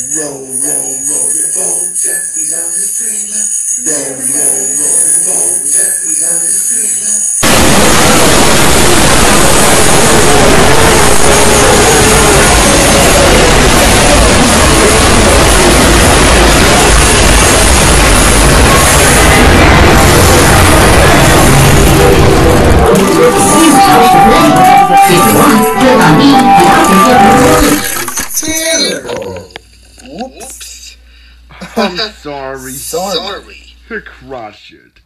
roll, roll your boat gently down the stream. Roll, roll your boat gently down the stream. Terrible. Whoops. I'm sorry. Sorry. I crushed it.